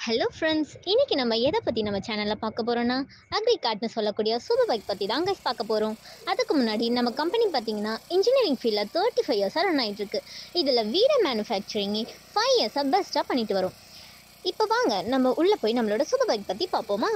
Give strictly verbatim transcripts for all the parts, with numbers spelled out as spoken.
Hello friends, இன்னைக்கு நம்ம எதை பற்றி நம்ம சேனலில் பார்க்க போகிறோன்னா அக்ரிகார்ட்னு சொல்லக்கூடிய சூப்பர் பைக் பற்றி தான் கைஸ் பார்க்க போகிறோம். அதுக்கு முன்னாடி நம்ம கம்பெனி பார்த்தீங்கன்னா இன்ஜினியரிங் ஃபீல்டில் தேர்ட்டி ஃபைவ் இயர்ஸாக ரன் ஆகிட்டு இருக்கு. இதில் வீட மேனுஃபேக்சரிங் ஃபைவ் இயர்ஸாக பெஸ்ட்டாக பண்ணிட்டு வரும். இப்போ வாங்க நம்ம உள்ளே போய் நம்மளோட சூப்பர் பைக் பற்றி பார்ப்போமா.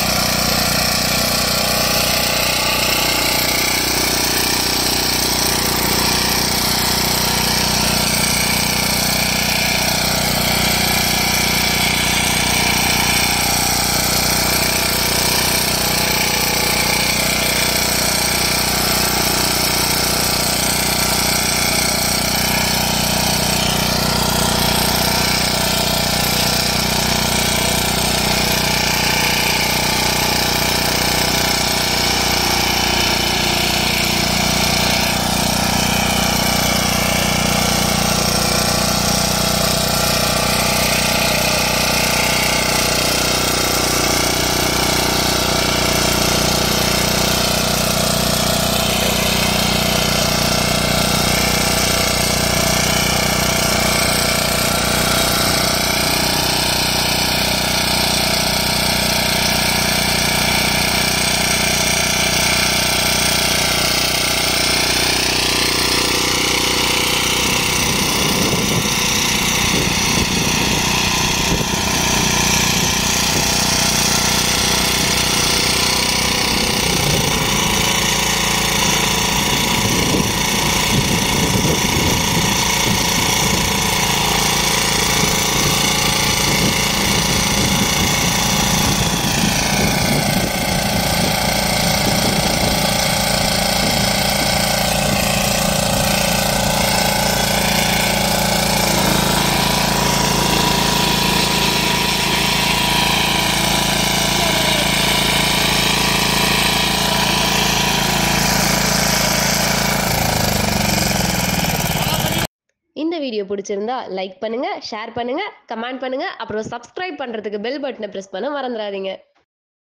இந்த வீடியோ பிடிச்சிருந்தா லைக் பண்ணுங்க, ஷேர் பண்ணுங்க, கமெண்ட் பண்ணுங்க, அப்புறம் சப்ஸ்கிரைப் பண்றதுக்கு பெல் பட்டனை பிரஸ் பண்ண மறந்துடாதீங்க.